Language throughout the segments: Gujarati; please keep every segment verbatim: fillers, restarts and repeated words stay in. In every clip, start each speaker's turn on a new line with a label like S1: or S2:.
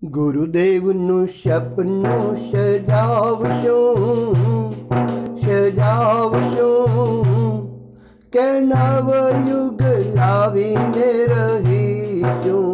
S1: ગુરુદેવનું સપનું સજાવશું સજાવશું કે નવયુગ લાવીને રહીશું।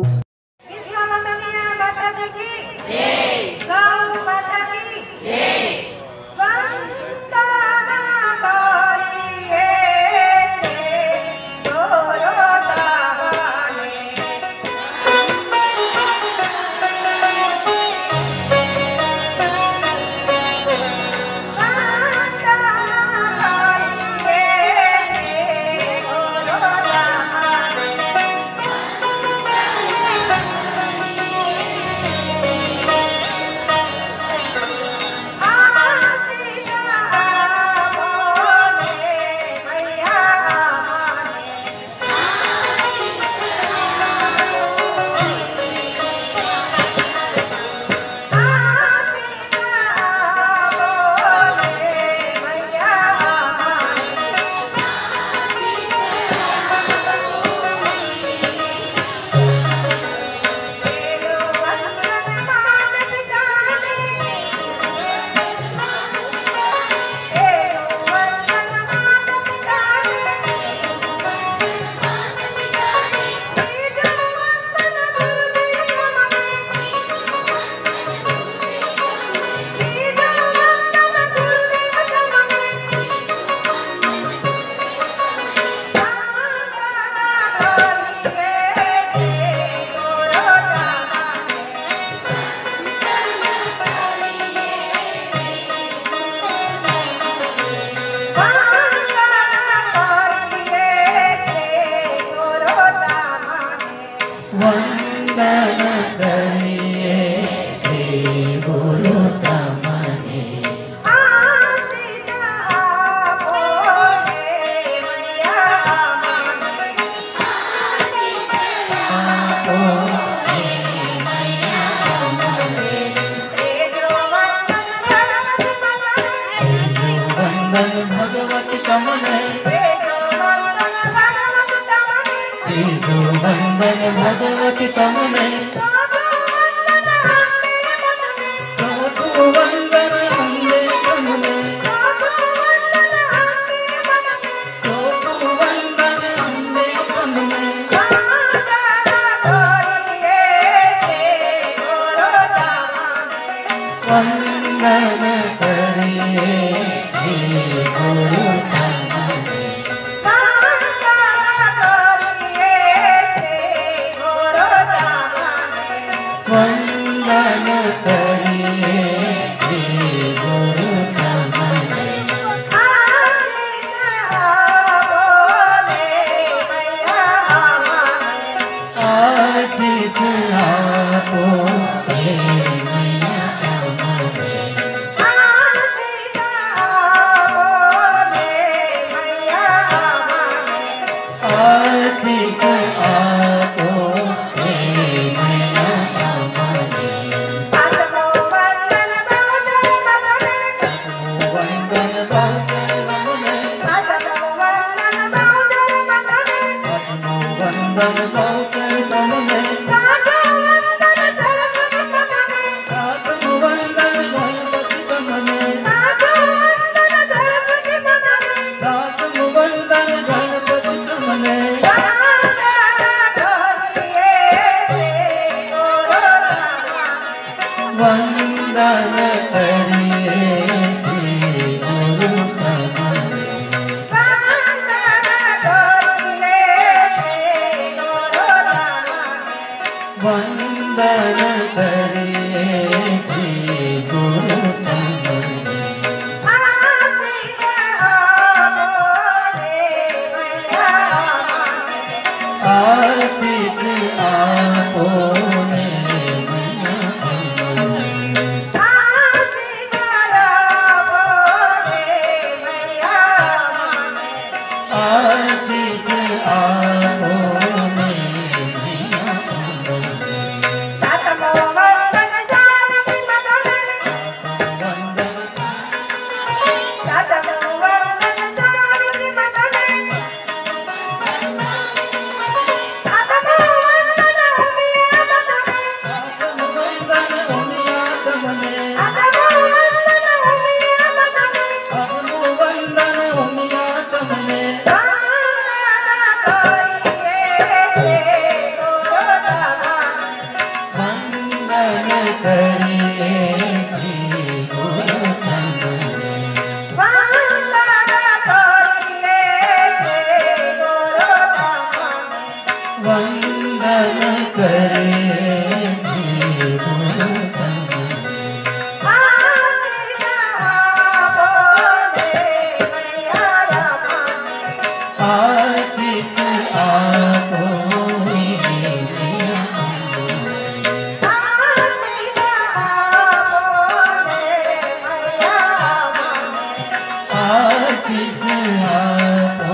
S2: भगवती तमने वंदन अम्बे तमने वंदन अम्बे तमने वंदन करिए श्री गुरु वंदन करिए श्री गुरु तमने आशीष आपो हे मैया तमने आशीष आपो वंदन करिए श्री गुरु तमने वंदन करिए श्री गुरु तमने आशीष आपो आशीष आपो કરીએ શ્રી ગુરુ તમને વંદન કરીએ શ્રી ગુરુ આશીષ આપો આશીષ આપો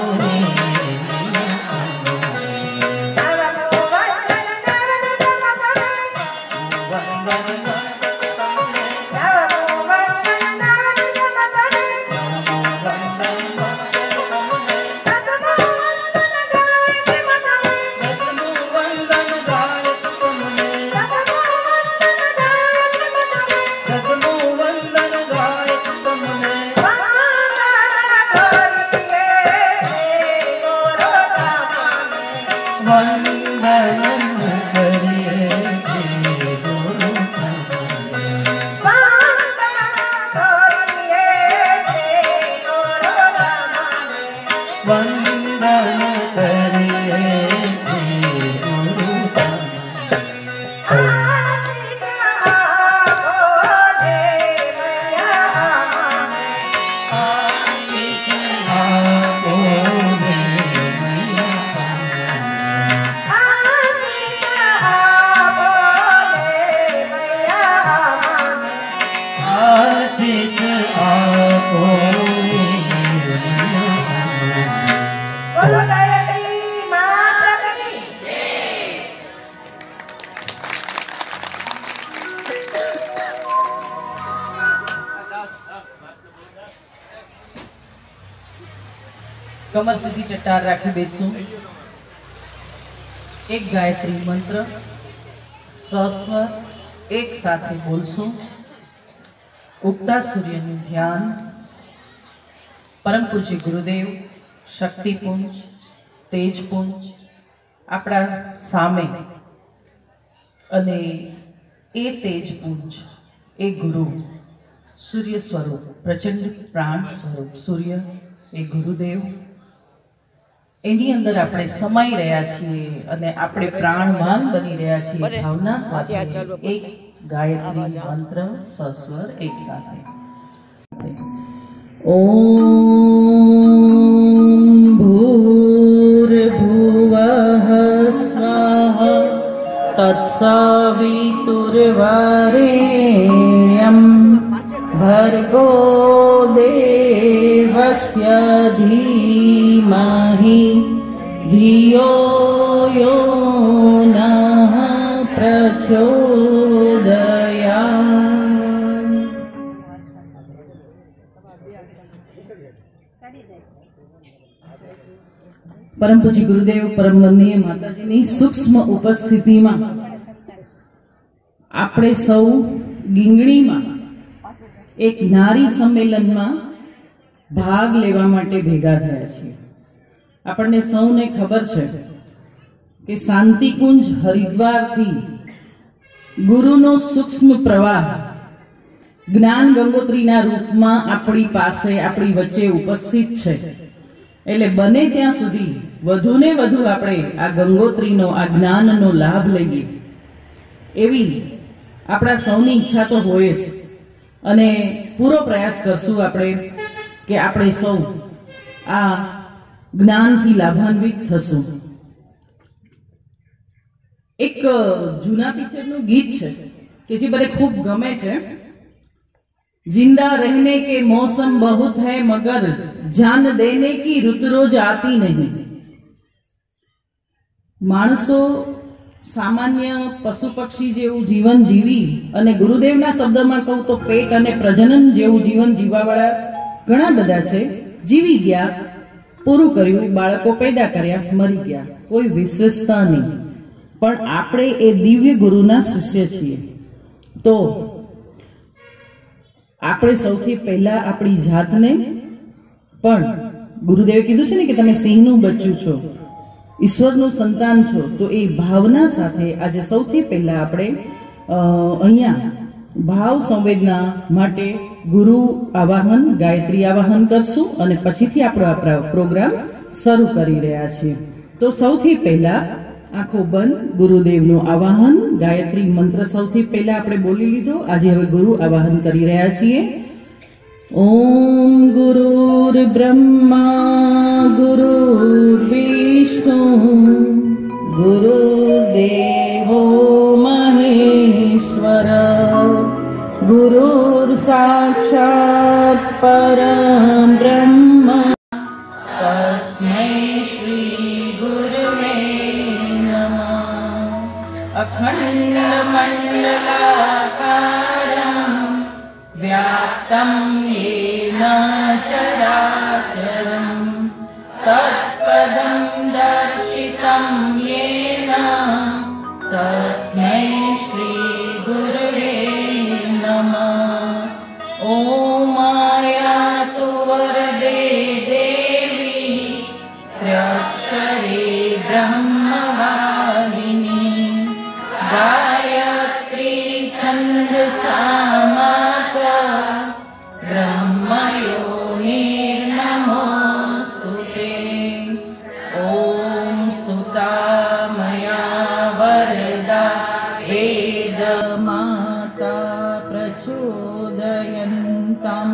S3: कमर सीधी चट्टार राखी बेसू एक गायत्री मंत्र सस्वर एक साथे बोलशू उगता सूर्यનું ध्यान परम पूज्य गुरुदेव शक्तिपुंज तेजपुंज આપણા સામે અને એ તેજપુંજ એ ગુરુ સૂર્ય સ્વરૂપ પ્રચંડ પ્રાણ સ્વરૂપ સૂર્ય એ ગુરુદેવ એની અંદર આપણે સમાઈ રહ્યા છીએ અને આપણે પ્રાણવાન બની રહ્યા છીએ ભાવના સાથે એક ગાયત્રી મંત્ર સસ્વર એક સાથે ઓમ ભૂર્ભુવઃ સ્વઃ તત્સવિતુર્વરેણ્યં ભર્ગો देवस्य धीमहि धियो यो नः प्रचोदयात्। परम पूज्य गुरुदेव परम वंदनीय माताजीनी सूक्ष्म उपस्थितिमां આપણે સૌ ગીંગણીમાં एक नारी सम्मेलन में भाग लेवा माटे भेगा थया छे। आपणे सौने खबर छे कि शांतिकुंज हरिद्वार थी गुरुनो सूक्ष्म प्रवाह ज्ञान गंगोत्रीना रूपमां आपणी पासे आपणी वच्चे उपस्थित छे। एटले बने त्यां सुधी वधुने वधु आपणे आ गंगोत्रीनो आ ज्ञाननो लाभ लईए एवी आपणा सौनी इच्छा तो होय ज અને પૂરો પ્રયાસ કરશું આપણે કે આપણે સૌ આ જ્ઞાનથી લાભાન્વિત થશું। એક જૂના પિક્ચરનું ગીત છે કે જે મને ખૂબ ગમે છે। जिंदा रहने के मौसम बहुत है मगर जान देने की ऋत रोज आती नहीं। माणसो सामान्य पशु पक्षी जेवुं जीवन जीवी अने गुरुदेवना शब्दमां कहूं तो पेट अने प्रजनन जेवुं जीवन जीवावाळा घणा बधा छे। जीवी गया, पूरुं कर्युं, बाळको पैदा कर्या, मरी गया, कोई विशेषता नहीं। पण आपणे ए दिव्य गुरुना शिष्य छीए तो આપણે સૌથી પહેલા આપણી જાતને પણ ગુરુદેવે કીધું છે ને કે તમે સિંહનું બચ્ચું છો, ઈશ્વરનું સંતાન છો, તો એ ભાવના સાથે આજે સૌથી પહેલા આપણે અ, અહીંયા ભાવ સંવેદના માટે ગુરુ આવાહન, ગાયત્રી આવાહન કરશું અને પછીથી આપણો આ પ્રોગ્રામ શરૂ કરી રહ્યા છીએ. તો સૌથી પહેલા આંખો બંધ, ગુરુદેવનું આવાહન, ગાયત્રી મંત્ર સૌથી પહેલા આપણે બોલી લીધો. આજે હવે ગુરુ આવાહન કરી રહ્યા છીએ. ઓમ ગુરુર બ્રહ્મા ગુરુર્વિષ્ણુ ગુરુદેવો મહેશ્વર ગુરુર સાક્ષાત પરમ બ્રહ્મ તસ્મૈ શ્રી ગુરવે નમઃ. અખંડ મંડલાકારમ વ્યાપ્તમ યેન ચરાચરમ તત્પદં દર્શિતં યેન તસ્મૈ શ્રી ગુરવે નમઃ. ઓમ આયાતુ વરદે દેવી ત્ર્યક્ષરે બ્રહ્મવાહિની ગાયત્રી છંદસામાત્રા બ્રહ્મયોનિર્નમોસ્તુતે. ઓમ સ્તુતા મયા વરદા વેદમાતા પ્રચોદયન્તામ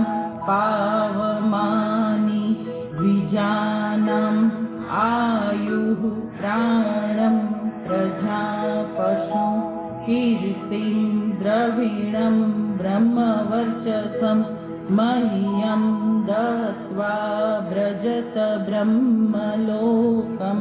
S3: પાવમાની દ્વિજાનામ આયુઃ પ્રાણમ પ્રજા પશુ કીર્તિં દ્રવિણમ બ્રહ્મવર્ચસમ મહ્યમ દત્વા વ્રજત બ્રહ્મલોકમ.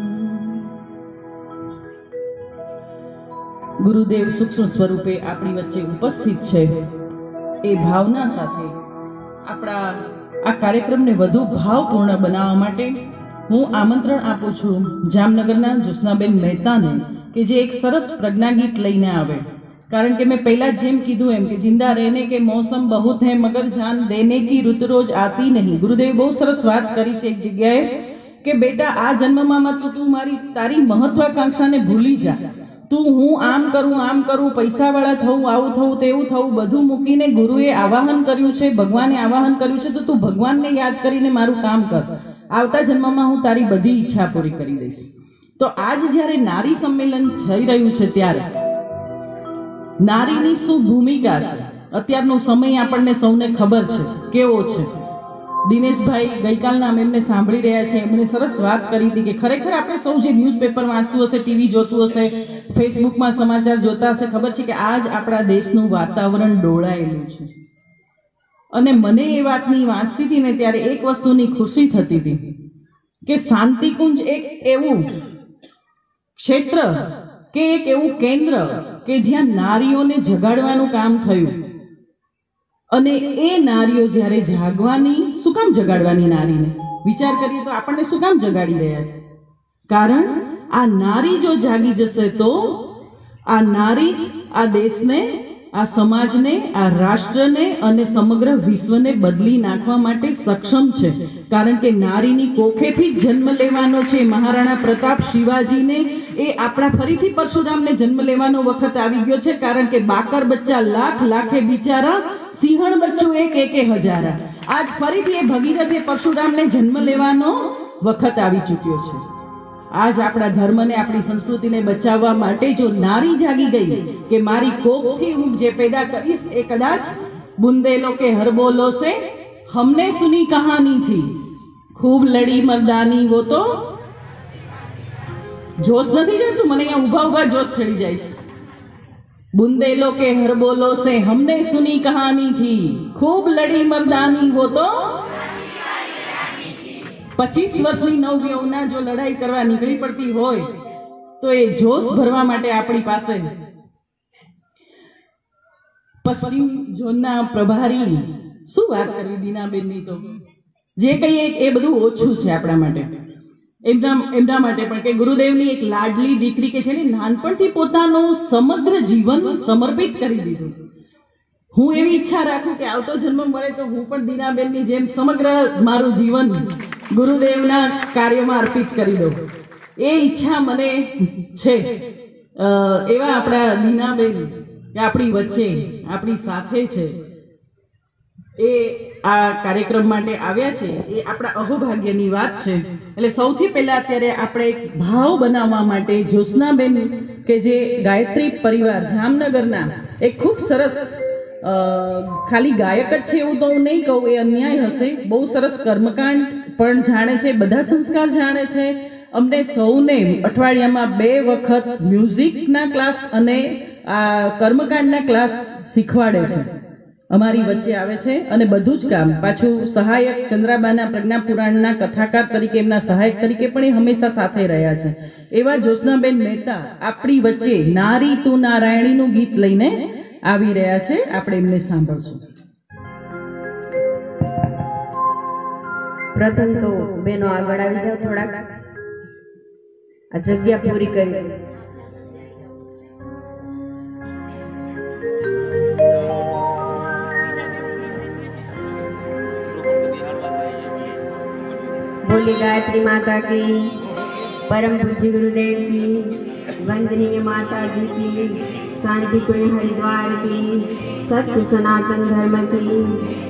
S3: ગુરુદેવ સૂક્ષ્મ સ્વરૂપે આપણી વચ્ચે ઉપસ્થિત છે. એ ભાવના સાથે આપણા આ કાર્યક્રમને વધુ ભાવપૂર્ણ બનાવવા માટે હું આમંત્રણ આપું છું જામનગરના જ્યોત્સનાબેન મહેતાને કે જે એક સરસ પ્રજ્ઞા ગીત લઈને આવે. કારણ કે મેં પહેલા જેમ કીધું એમ કે જિંદા રહેને કે મોસમ બહુત હૈ મગર જાન દેને કી ઋતુ રોજ આતી નહીં. ગુરુદેવે બહુ સરસ વાત કરી છે એક જગ્યાએ કે બેટા આ જન્મમાં તો તું મારી તારી મહત્વાકાંક્ષાને ભૂલી જા. તું હું આમ કરું આમ કરું પૈસાવાળા થવું આવું થવું તેવું થવું બધું મૂકીને ગુરુએ આવાહન કર્યું છે, ભગવાને આવાહન કર્યું છે, તો તું ભગવાનને યાદ કરીને મારું કામ કર. આવતા જન્મમાં હું તારી બધી ઈચ્છા પૂરી કરી દઈશ. તો આજ જ્યારે નારી સંમેલન થઈ રહ્યું છે ત્યારે નારીની શું ભૂમિકા છે, અત્યારનો સમય આપણને સૌને ખબર છે કેવો છે. દિનેશભાઈ ગઈકાલના એમને સાંભળી રહ્યા છે, એમણે સરસ વાત કરી હતી કે ખરેખર આપણે સૌ જે ન્યૂઝપેપર વાંચતું હશે, ટીવી જોતું હશે, ફેસબુકમાં સમાચાર જોતા હશે, ખબર છે કે આજ આપણા દેશનું વાતાવરણ ડોળાયેલું છે. અને મને એ વાતની વાંચતી હતી ને ત્યારે એક વસ્તુની ખુશી થતી હતી કે શાંતિકુંજ એક એવું ક્ષેત્ર કે એક એવું કેન્દ્ર કે જ્યાં નારીઓને જગાડવાનું કામ થયું. અને એ નારીઓ જ્યારે જાગવાની, શું કામ જગાડવાની નારીને વિચાર કરીએ તો આપણને શું કામ જગાડી રહ્યા છે? કારણ આ નારી જો જાગી જશે તો આ નારી જ આ દેશને, આ સમાજને, આ રાષ્ટ્રને અને સમગ્ર વિશ્વને બદલી નાખવા માટે સક્ષમ છે. કારણ કે નારીની કોખેથી જ જન્મ લેવાનો છે. મહારાણા પ્રતાપ શિવાજીને એ આપણા ફરીથી પરશુરામને જન્મ લેવાનો વખત આવી ગયો છે. કારણ કે બાકર બચ્ચા લાખ લાખે બિચારા, સિંહણ બચ્ચું એક એકે હજારા. આજ ફરીથી એ ભગીરથે પરશુરામને જન્મ લેવાનો વખત આવી ચૂક્યો છે. આજ આપણા ધર્મને, આપણી સંસ્કૃતિને બચાવવા માટે જો નારી જાગી ગઈ કે મારી કોખથી હું જે પેદા કરીશ એ કદાચ બુંદેલો કે હરબોલો સે हमने सुनी कहानी थी, खूब लड़ी मर्दानी. वो तो જોશ નથી ચડતું મને, અહીંયા ઉભા ઉભા જોશ ચડી જાય છે. બુંદેલો કે હરબોલો સે हमने सुनी कहानी थी, खूब लड़ी मर्दानी. वो तो પચીસ વર્ષની નવ યૌવના જો લડાઈ કરવા નીકળી પડતી હોય તો એ જોશ ભરવા માટે આપણી પાસે પશ્ચિમ ઝોનના પ્રભારી, શું વાત કરવી દીનાબેનની, તો જે કહીએ એ બધું ઓછું છે આપણા માટે, એમના એમના માટે પણ કે ગુરુદેવની એક લાડલી દીકરી કે જેને નાનપણથી પોતાનું સમગ્ર જીવન સમર્પિત કરી દીધું. હું એવી ઈચ્છા રાખું કે આવતો જન્મ મળે તો હું પણ દીનાબેનની જેમ સમગ્ર મારું જીવન ગુરુદેવના કાર્યમાં અર્પિત કરી દઉં. એ ઈચ્છા મને છે. એવા આપણા દીનાબેન કે આપણી વચ્ચે આપણી સાથે છે એ આ કાર્યક્રમ માટે આવ્યા છે એ આપણા અહોભાગ્યની વાત છે. એટલે સૌથી પહેલા અત્યારે આપણે એક ભાવ બનાવવા માટે જ્યોત્સનાબેન કે જે ગાયત્રી પરિવાર જામનગરના એક ખૂબ સરસ ખાલી ગાયક જ છે એવું તો હું નહીં કહું, એ અન્યાય હશે, બહુ સરસ કર્મકાંડ પણ જાણે છે, બધા સંસ્કાર જાણે છે. અમને સૌને અઠવાડિયામાં બે વખત મ્યુઝિકના ક્લાસ અને આ કર્મકાંડના ક્લાસ શીખવાડે છે, અમારી વચ્ચે આવે છે અને બધું જ કામ પાછું સહાયક ચંદ્રાબાના પ્રજ્ઞા પુરાણના કથાકાર તરીકે એમના સહાયક તરીકે પણ એ હંમેશા સાથે રહ્યા છે. એવા જ્યોત્સનાબેન મહેતા આપણી વચ્ચે નારી તું નારાયણીનું ગીત લઈને આવી રહ્યા છે, આપણે એમને સાંભળશું.
S4: પ્રથમ તો બેનો આગળ આવી જાવ, થોડાક આ જગ્યા પૂરી કરી. बोली गायत्री माता की, परम पूज्य गुरुदेव की, वंदनीय माता जी की, शांति कुंज हरिद्वार की, सत्य सनातन धर्म की.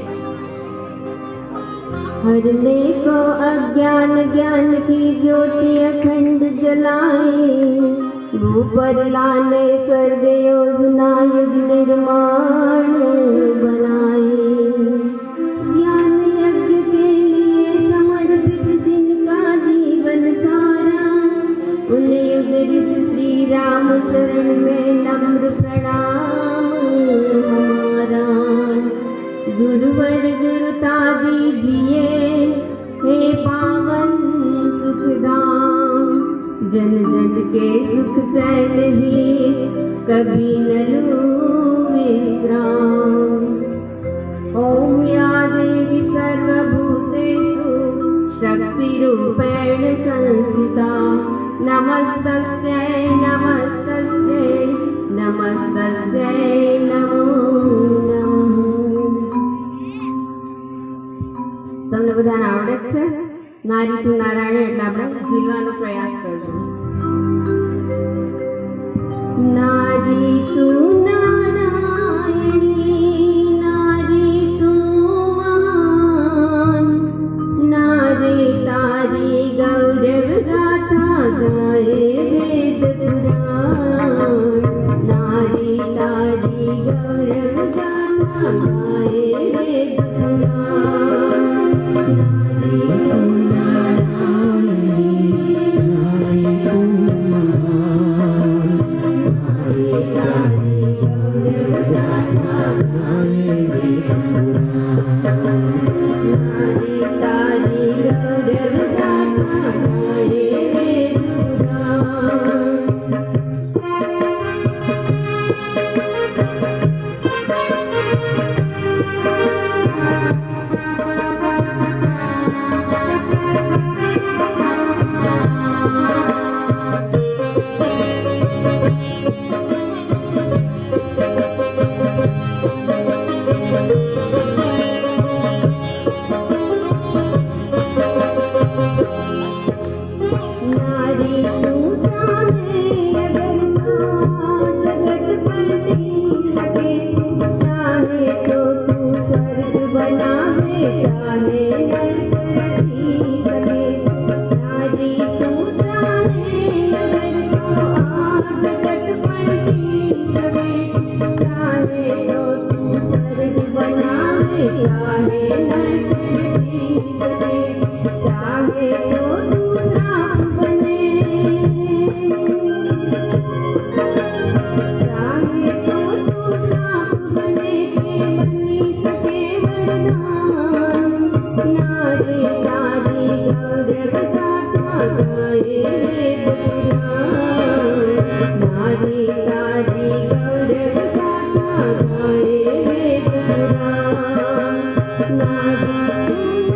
S4: हरने को अज्ञान ज्ञान की ज्योति अखंड जलाए, भूपर लाने स्वर्ग योजना युग निर्माण बनाए. ज्ञान यज्ञ के लिए समर्पित जिनका जीवन सारा, उन युग ऋषि श्री राम चरण में नम्र प्रणाम हमारा. गुरुवर गुरुता दीजिए हे पावन सुखधाम, जन जन के सुख चैन ही कभी न लूं विश्राम. ओम या देवी सर्वभूतेषु शक्तिरूपेण संस्थिता, नमस्तस्यै नमस्तस्यै नमस्तस्यै नमो नमः. તમને બધાને આવડે જ છે? નારી તું નારાયણ એટલે આપણે જીવવાનો પ્રયાસ કરજો. નારી તું નારાયણી, નારી તું મહાન, નારે તારી ગૌરવ ગાથા ગાએ વેદ પુરાણ. નારી તારી ગૌરવ ગાથા ગાએ વેદ પુરાણ. नारी तू नारायणी, नारी तू महान, नारी तारी गौरव गाथा गाए वेद पुराण. नारी तारी गौरव गाथा गाए वेद पुराण. नारी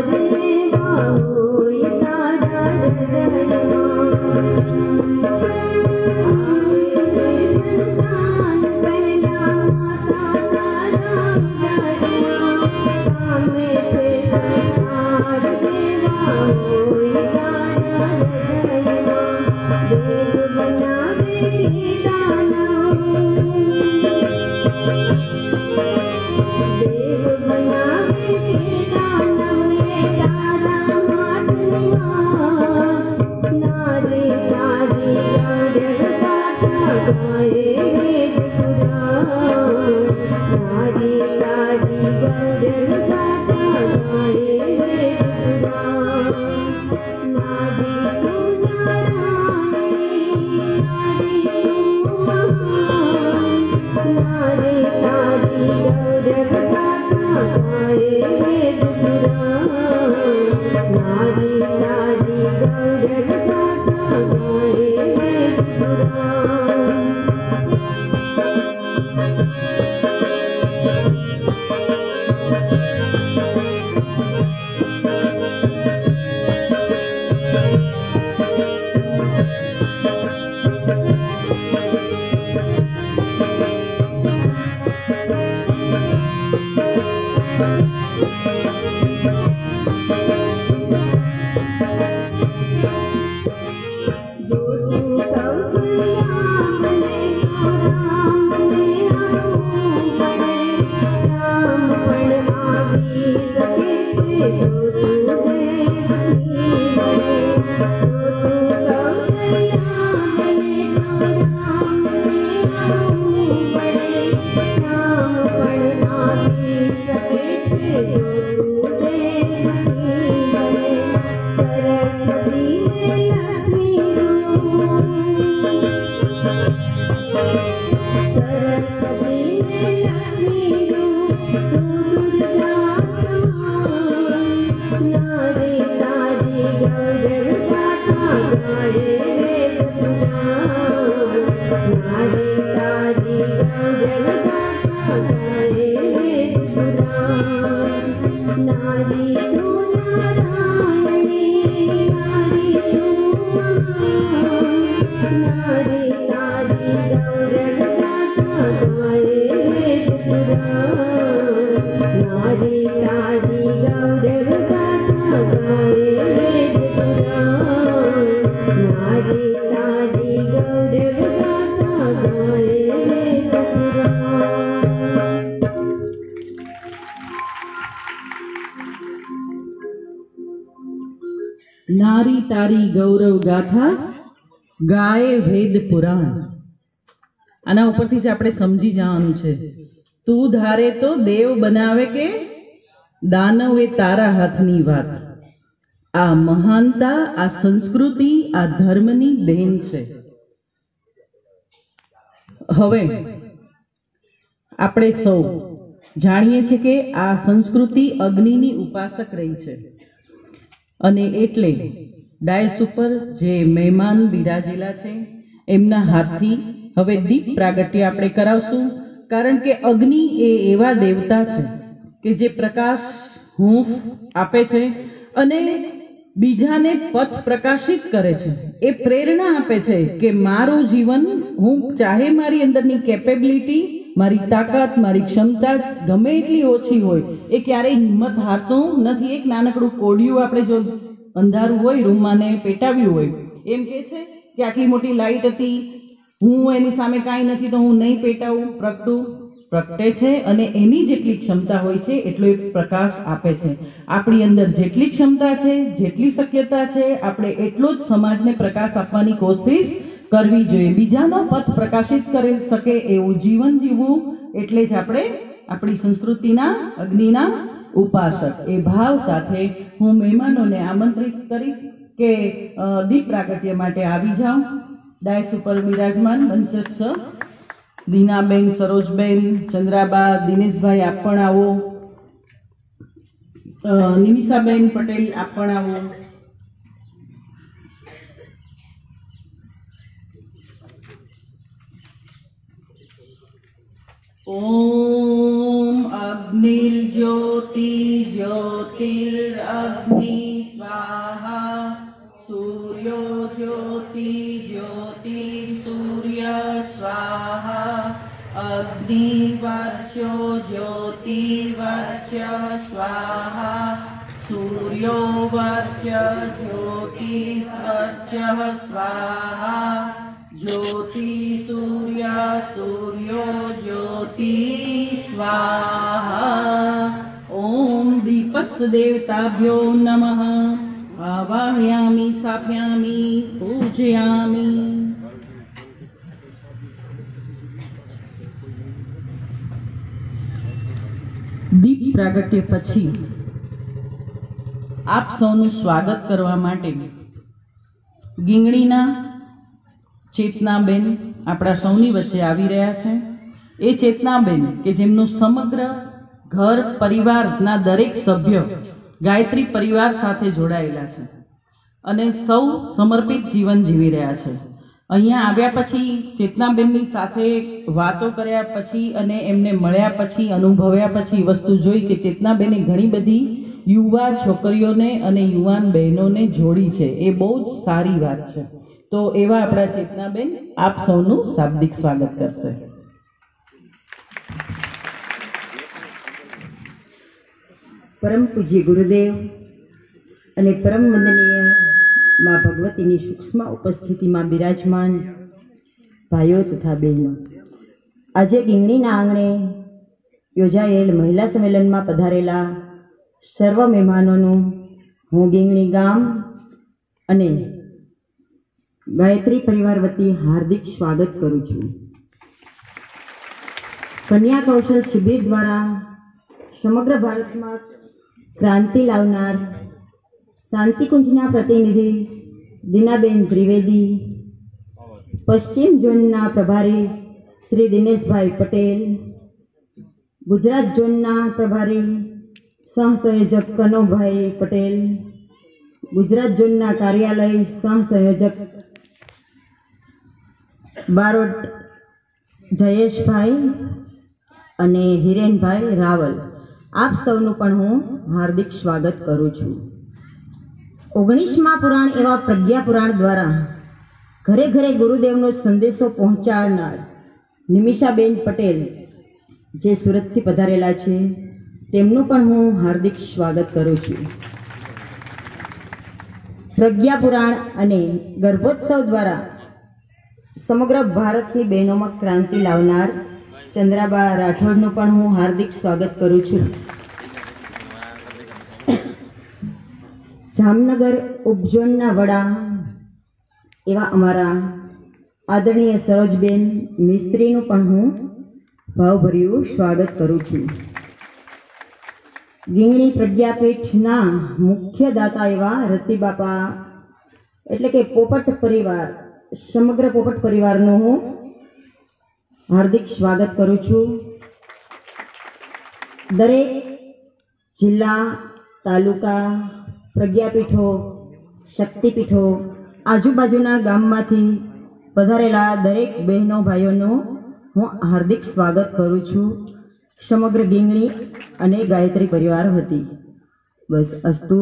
S3: नारी तारी गौरव गाथा गाए वेद पुराण। આના ઉપરથી જ આપણે સમજી જવાનું છે, તું ધારે તો દેવ બનાવે કે દાનવ એ તારા હાથની વાત। આ મહાનતા, આ સંસ્કૃતિ, આ ધર્મની દેન છે। હવે આપણે સૌ જાણીએ છીએ કે આ સંસ્કૃતિ અગ્નિની ઉપાસક રહી છે, અને એટલે ડાયસ ઉપર જે મહેમાન બિરાજેલા છે એમના હાથથી હવે દીપ પ્રાગટ્ય આપણે કરાવશું, કારણ કે અગ્નિ એ એવા દેવતા છે કે જે પ્રકાશ હૂંફ આપે છે અને બીજાને પથ પ્રકાશિત કરે છે, એ પ્રેરણા આપે છે કે મારું જીવન, હું ચાહે મારી અંદરની કેપેબિલિટી, મારી તાકાત, મારી ક્ષમતા ગમે એટલી ઓછી હોય, એ ક્યારેય હિંમત હારતો નથી। એક નાનકડું કોડિયું આપણે જો અંધારું હોય રૂમમાં ને પેટાવ્યું હોય, એમ કે છે કે આટલી મોટી લાઈટ હતી, હું એની સામે કાંઈ નથી તો હું નહીં પેટાવું, પ્રગટું પ્રગટે છે અને એની જેટલી ક્ષમતા હોય છે એટલો એ પ્રકાશ આપે છે। આપણી અંદર જેટલી ક્ષમતા છે, જેટલી શક્યતા છે, આપણે એટલો જ સમાજને પ્રકાશ આપવાની કોશિશ કરવી જોઈએ। બીજાનો પથ પ્રકાશિત કરી શકે એવું જીવન જીવવું એટલે જ આપણે આપણી સંસ્કૃતિના અગ્નિના ઉપાસક। એ ભાવ સાથે હું મહેમાનોને આમંત્રિત કરીશ કે દીપ પ્રાગટ્ય માટે આવી જાઓ। ડાયસ ઉપર બિરાજમાન મંચસ્થ દીનાબેન, સરોજબેન, ચંદ્રાબા, દિનેશભાઈ આપ પણ આવો, નિમિષાબેન પટેલ આપ પણ આવો। ઓમ अग्निर्ज्योति ज्योतिरग्नि स्वाहा सूर्यो ज्योति ज्योतिर्सूर्य स्वाहा अग्निवर्चो ज्योतिवर्च स्वाहा सूर्यो वर्च ज्योतिस्वर्च स्वाहा ज्योति सूर्य सूर्यो ज्योति स्वाहा। ओम दीपस् देवताभ्यो नमः। आवाहयामि स्थापयामि पूजयामि। દીપ પ્રાગટ્ય પછી આપ સૌનું સ્વાગત કરવા માટે ગીંગણીના ચેતનાબેન આપણા સૌની વચ્ચે આવી રહ્યા છે। એ ચેતનાબેન કે જેમનું સમગ્ર ઘર પરિવારના દરેક સભ્ય ગાયત્રી પરિવાર સાથે જોડાયેલા છે અને સૌ સમર્પિત જીવન જીવી રહ્યા છે। અહીંયા આવ્યા પછી ચેતનાબેનની સાથે વાતો કર્યા પછી અને એમને મળ્યા પછી અનુભવ્યા પછી વસ્તુ જોઈ કે ચેતનાબેને ઘણી બધી યુવા છોકરીઓને અને યુવાન બહેનોને જોડી છે। એ બહુ જ સારી વાત છે। તો એવા આપણા ચેતનાબેન આપ સૌનું શાબ્દિક સ્વાગત કરશે।
S5: પરમ પૂજ્ય ગુરુદેવ અને પરમ વંદનીય માં ભગવતીની સૂક્ષ્મ ઉપસ્થિતિમાં બિરાજમાન ભાઈઓ તથા બહેનો, આજે ગીંગણીના આંગણે યોજાયેલ મહિલા સંમેલનમાં પધારેલા સર્વ મહેમાનોનું હું ગીંગણી ગામ અને ગાયત્રી પરિવાર વતી હાર્દિક સ્વાગત કરું છું। કન્યા કૌશલ શિબિર દ્વારા સમગ્ર ભારતમાં ક્રાંતિ લાવનાર શાંતિકુંજના પ્રતિનિધિ દીનાબેન ત્રિવેદી, પશ્ચિમ ઝોનના પ્રભારી શ્રી દિનેશભાઈ પટેલ, ગુજરાત ઝોનના પ્રભારી સહસંયોજક કનોભાઈ પટેલ, ગુજરાત ઝોનના કાર્યાલય સહસંયોજક બારોટ જયેશભાઈ અને હિરેનભાઈ રાવલ, આપ સૌનું પણ હું હાર્દિક સ્વાગત કરું છું। ઓગણીસમા પુરાણ એવા પ્રજ્ઞા પુરાણ દ્વારા ઘરે ઘરે ગુરુદેવનો સંદેશો પહોંચાડનાર નિમિષાબેન પટેલ જે સુરતથી પધારેલા છે તેમનું પણ હું હાર્દિક સ્વાગત કરું છું। પ્રજ્ઞા પુરાણ અને ગર્ભોત્સવ દ્વારા સમગ્ર ભારતની બહેનોમાં ક્રાંતિ લાવનાર ચંદ્રાબા રાઠોડનું પણ હું હાર્દિક સ્વાગત કરું છું। જામનગર ઉપઝોનના વડા એવા અમારા આદરણીય સરોજબેન મિસ્ત્રીનું પણ હું ભાવભર્યું સ્વાગત કરું છું। ગીંગણી પ્રજ્ઞાપીઠના મુખ્ય દાતા એવા રતિબાપા એટલે કે પોપટ પરિવાર, સમગ્ર પોપટ પરિવારનું હું હાર્દિક સ્વાગત કરું છું। દરેક જિલ્લા, તાલુકા, પ્રજ્ઞાપીઠો, શક્તિપીઠો, આજુબાજુના ગામમાંથી પધારેલા દરેક બહેનો ભાઈઓનું હું હાર્દિક સ્વાગત કરું છું સમગ્ર ગીંગણી અને ગાયત્રી પરિવાર વતી। બસ અસ્તુ।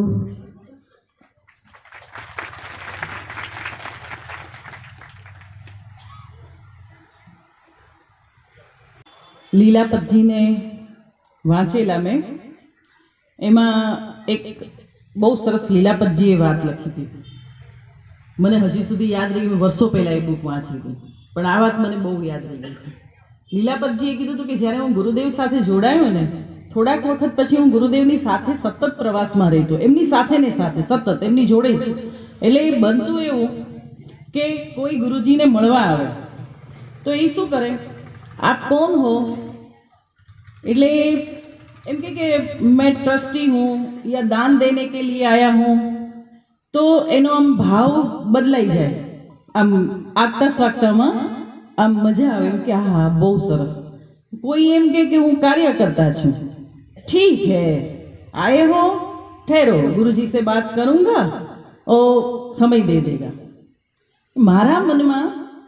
S3: લીલાપતજીને વાંચેલા મેં, એમાં એક બહુ સરસ લીલાપતજીએ વાત લખી હતી, મને હજી સુધી યાદ રહી, મેં વર્ષો પહેલાં એ બુક વાંચી હતી પણ આ વાત મને બહુ યાદ રહી ગઈ છે। લીલાપતજીએ કીધું હતું કે જ્યારે હું ગુરુદેવ સાથે જોડાયો ને થોડાક વખત પછી હું ગુરુદેવની સાથે સતત પ્રવાસમાં રહેતો, એમની સાથે ને સાથે સતત એમની જોડે જ। એટલે બનતું એવું કે કોઈ ગુરુજીને મળવા આવે તો એ શું કરે, આપ કોણ હો, એટલે એમ કે કે मैं ट्रस्टी हूँ या दान देने के लिए आया हूँ, तो એનો આમ ભાવ બદલાઈ જાય, આમ આગતા સ્વાગતામાં આમ મજા આવે એમ કે હા બહુ સરસ। કોઈ એમ કે કે હું कार्यकर्ता છું, ठीक है आए हो, ठहरो गुरुजी से बात करूंगा और समय दे देगा। મારા મનમાં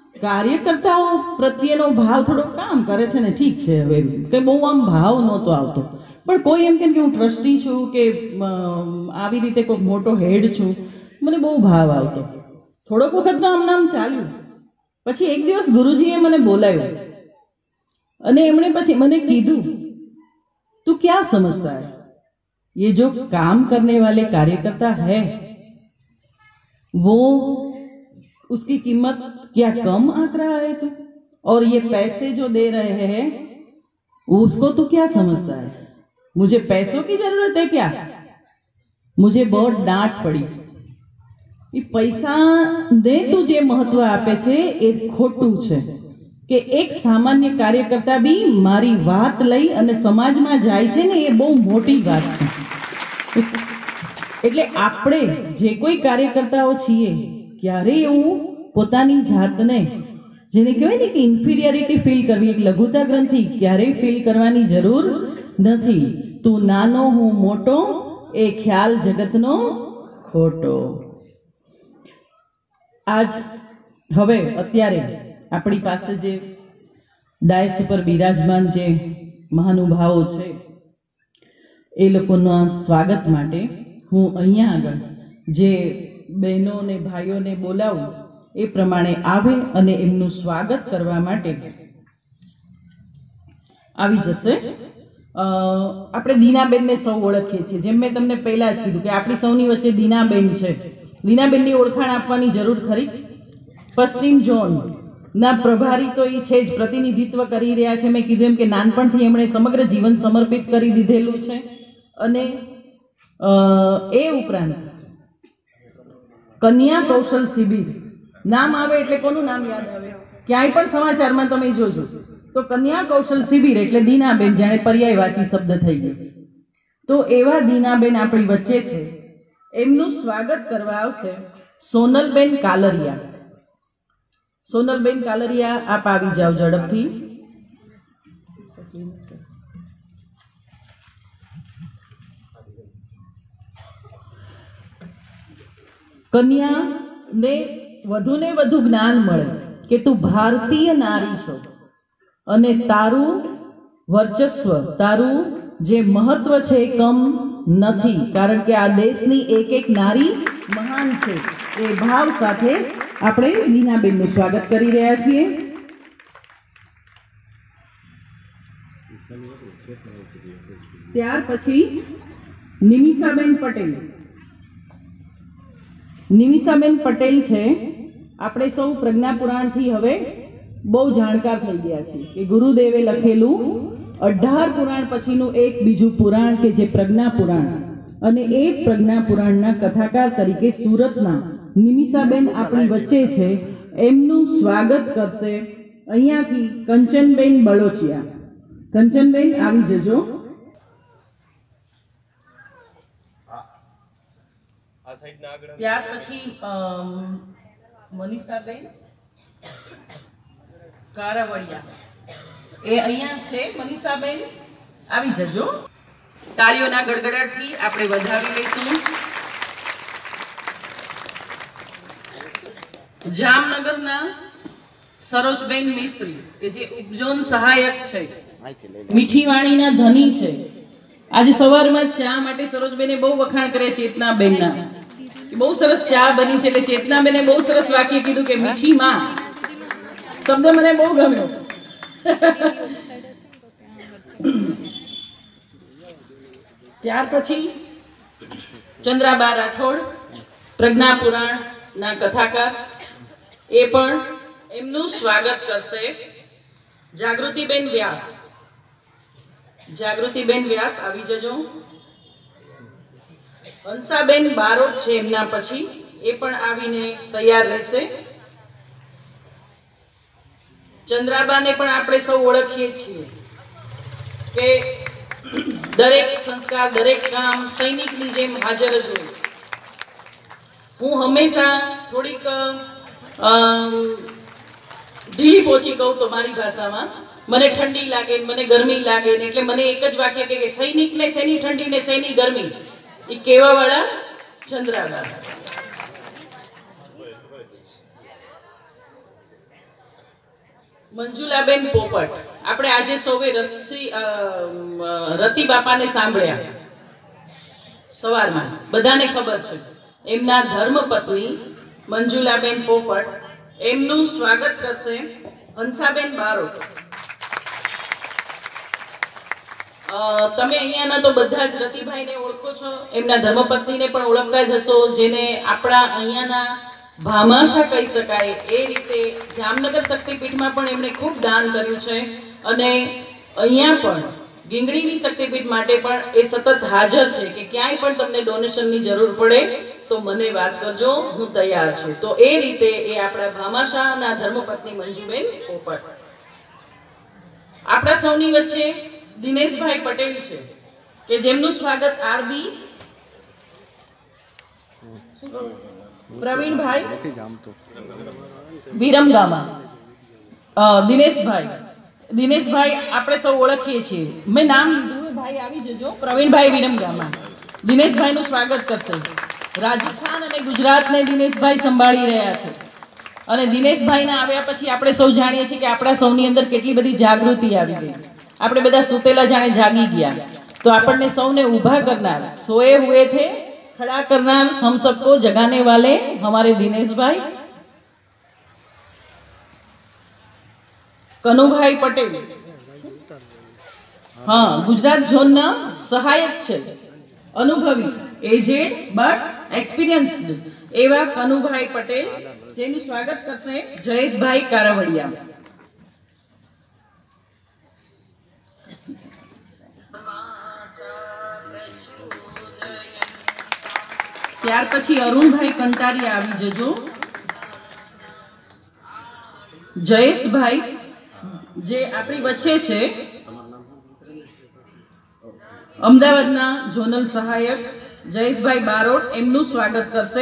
S3: કાર્યકર્તાઓ પ્રત્યેનો ભાવ થોડો કામ કરે છે ને, ઠીક છે, હવે કે બહુ આમ ભાવ નહોતો આવતો, પણ કોઈ એમ કે હું ટ્રસ્ટી છું કે આવી રીતે કોઈ મોટો હેડ છું, મને બહુ ભાવ આવતો. થોડોક વખત તો આમ નામ ચાલ્યું. પછી એક દિવસ ગુરુજીએ મને બોલાવ્યો અને એમણે પછી મને કીધું, તું ક્યાં સમજતા है, ये जो काम करने वाले कार्यकर्ता है वो उसकी कीमत क्या कम आंक रहा है तू, और ये पैसे जो दे रहे हैं उसको तू क्या समझता है, मुझे पैसों की जरूरत है क्या. मुझे बहुत डांट पड़ी. એ પૈસાને તું જે મહત્વ આપે છે એ ખોટું છે કે એક સામાન્ય કાર્યકર્તા બી મારી વાત લઈ અને સમાજમાં જાય છે ને, એ બહુ મોટી વાત છે. એટલે આપણે જે કોઈ કાર્યકર્તાઓ છીએ ક્યારેય એવું પોતાની જાતને, જેને કહેવાય ને કે ઇન્ફિરિયરિટી ફીલ કરવી, એક લઘુતા ગ્રંથિ ક્યારેય ફીલ કરવાની જરૂર નથી. તું નાનો હું મોટો એ ખ્યાલ જગતનો ખોટો. આજ હવે અત્યારે આપણી પાસે જે ડાયસ ઉપર બિરાજમાન જે મહાનુભાવો છે એ લોકોના સ્વાગત માટે હું અહીંયા આગળ જે બહેનો અને ભાઈઓને બોલાવું એ પ્રમાણે આવે અને એમનું સ્વાગત કરવા માટે આવી જશે. આપણે દીનાબેનને સૌ ઓળખીએ છીએ, જેમ મેં તમને પહેલા જ કીધું કે આપણી સૌની વચ્ચે દીનાબેન છે. દીનાબેનની ઓળખાણ આપવાની જરૂર ખરી. પશ્ચિમ ઝોન ના પ્રભારી તો એ છે જ, પ્રતિનિધિત્વ કરી રહ્યા છે. મેં કીધું એમ કે નાનપણથી એમણે સમગ્ર જીવન સમર્પિત કરી દીધેલું છે. અને એ ઉપરાંત કન્યા કૌશલ શિબિર નામ આવે એટલે કોનું નામ યાદ આવે? ક્યાંય પણ સમાચારમાં તમે જોજો તો કન્યા કૌશલ શિબિર એટલે દીનાબેન, જાણે પર્યાયવાચી શબ્દ થઈ ગયો. તો એવા દીનાબેન આપણી વચ્ચે છે. એમનું સ્વાગત કરવા આવશે સોનલબેન કાલરિયા. સોનલબેન કાલરિયા, આપ આવી જાઓ ઝડપથી. કન્યાને વધુ ને વધુ જ્ઞાન મળે કે તું ભારતીય નારી છો અને તારું વર્ચસ્વ, તારું જે મહત્વ છે એ કમ નથી, કારણ કે આ દેશની એક એક નારી મહાન છે. એ ભાવ સાથે આપણે લીનાબેનનું સ્વાગત કરી રહ્યા છીએ. ત્યાર પછી નિમિષાબેન પટેલ. નિમિષાબેન પટેલ છે, આપણે સૌ પ્રજ્ઞા પુરાણથી હવે બહુ જાણકાર થઈ ગયા છીએ કે ગુરુદેવે લખેલું અઢાર પુરાણ પછીનું એક બીજું પુરાણ કે જે પ્રજ્ઞા પુરાણ, અને એ પ્રજ્ઞા પુરાણના કથાકાર તરીકે સુરતના નિમિષાબેન આપણી વચ્ચે છે. એમનું સ્વાગત કરશે અહીંયાથી કંચનબેન બળોચિયા. કંચનબેન આવી જજો. ત્યાર પછી મનીષાબેન કારાવળિયા એ અહીંયા છે. મનીષાબેન આવી જજો. તાળીઓના ગડગડાટથી આપણે વધાવી લઈશું. જામનગરના સરોજબેન મિસ્ત્રી કે જે ઉપઝોન સહાયક છે, મીઠી વાણીના ધની છે. આજે સવારમાં ચા માટે સરોજબેને બહુ વખાણ કરે ચેતનાબેનના, બહુ સરસ ચા બની છે. એટલે ચેતનાબેને બહુ સરસ વાક્ય કીધું કે મીઠી માં શબ્દ મને બહુ ગમ્યો. ત્યાર પછી ચંદ્રાબા રાઠોડ, પ્રજ્ઞા પુરાણ ના કથાકાર, એ પણ એમનું સ્વાગત કરશે. જાગૃતિબેન વ્યાસ. જાગૃતિબેન વ્યાસ આવી જજો. હંસાબેન બારોટ છે એમના પછી, એ પણ આવીને તૈયાર રહેશે. ચંદ્રાબાને પણ આપણે સૌ ઓળખીએ છીએ કે દરેક સંસ્કાર, દરેક કામ સૈનિકની જેમ હાજર જ હોય. હું હંમેશા થોડીક ઢીલી પોચી કહું તો મારી ભાષામાં, મને ઠંડી લાગે, મને ગરમી લાગે, એટલે મને એક જ વાક્ય કે સૈનિકને શેની ઠંડી ને શેની ગરમી, એ કેવા વાળા ચંદ્રાબા. મંજુલાબેન પોપટ, આપણે આજે સૌએ રસી અ, રતિ બાપાને સાંભળ્યા સવારમાં, બધાને ખબર છે. એમના ધર્મપત્ની મંજુલાબેન પોપટ, એમનું સ્વાગત કરશે હંસાબેન બારોટ. અ, તમે અહીંયાના તો બધા જ રતિભાઈને ઓળખો છો, એમના ધર્મપત્નીને પણ ઓળખતા જ હશો, જેને આપણા અહીંયાના ભામાશા કહી શકાય એ રીતે જામનગર શક્તિપીઠમાં પણ એમણે ખૂબ દાન કર્યું છે, અને અહીંયા પણ ગીંગણીની શક્તિપીઠ માટે પણ એ સતત હાજર છે કે ક્યાંય પણ તમને ડોનેશનની જરૂર પડે તો મને વાત કરજો, હું તૈયાર છું. તો એ રીતે એ આપણા ભામાશાના ધર્મપત્ની મંજુબેન પોપટ. આપણા સૌની વચ્ચે દિનેશભાઈ પટેલ છે કે જેમનું સ્વાગત આરબી પ્રવીણભાઈ વિરમગામા. અ, દિનેશભાઈ દિનેશભાઈ આપણે સૌ ઓળખીએ છીએ, મેં નામ લીધું, ભાઈ આવી જજો. પ્રવીણભાઈ વિરમગામા દિનેશભાઈનું સ્વાગત કરશે. રાજસ્થાન અને ગુજરાતને દિનેશભાઈ સંભાળી રહ્યા છે, અને દિનેશભાઈના આવ્યા પછી આપણે સૌ જાણીએ છીએ કે આપણા સૌની અંદર કેટલી બધી જાગૃતિ આવી ગઈ. આપણે બધા સુતેલા જાણે જાગી ગયા. તો આપણને સૌને ઊભા કરનાર, સોए हुए थे खड़ा करना हम सबको जगाने वाले हमारे दिनेशभाई. કનુભાઈ પટેલ, હા, ગુજરાત ઝોનના સહાયક છે, અનુભવી, એજેડ બટ એક્સપિરિયન્સ્ડ એવા કનુભાઈ પટેલ, જેનું સ્વાગત કરશે જયેશભાઈ કારાવડિયા. ત્યાર પછી અરુણભાઈ કંટારિયા આવી જજો. જયેશભાઈ જે આપણી વચ્ચે છે, અમદાવાદના ઝોનલ સહાયક જયેશભાઈ બારોટ, એમનું સ્વાગત કરશે.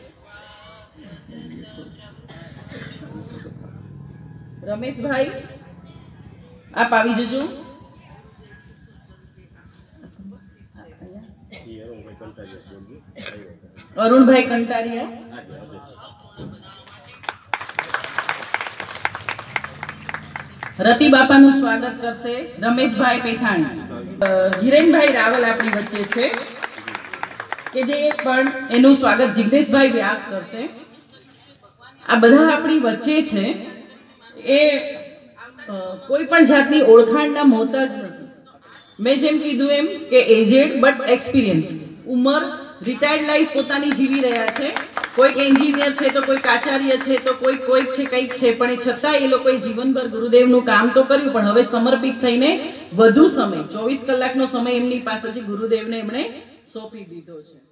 S3: રમેશભાઈ આપ આવી જજો. અરુણભાઈ કંટારિયા, રતિ બાપાનું સ્વાગત કરશે રમેશભાઈ પેથાણી. હિરેનભાઈ રાવલ આપણી વચ્ચે છે કે જે પણ એનું સ્વાગત જિગ્નેશભાઈ વ્યાસ કરશે. આ બધા આપણી વચ્ચે છે. એ કોઈ પણ જાતની ઓળખાણના મોહતાજ નથી. મેં જેમ કીધું એમ કે એજેડ બટ એક્સપિરિયન્સ, ઉંમર રિટાયર્ડ લાઈફ પોતાની જીવી રહ્યા છે. કોઈક એન્જિનિયર છે તો કોઈક આચાર્ય છે તો કોઈ કોઈક છે કંઈક છે, પણ એ છતાં એ લોકોએ જીવનભર ગુરુદેવનું કામ તો કર્યું, પણ હવે સમર્પિત થઈને વધુ સમય, ચોવીસ કલાકનો સમય એમની પાસે છે, ગુરુદેવને એમણે સોંપી દીધો છે.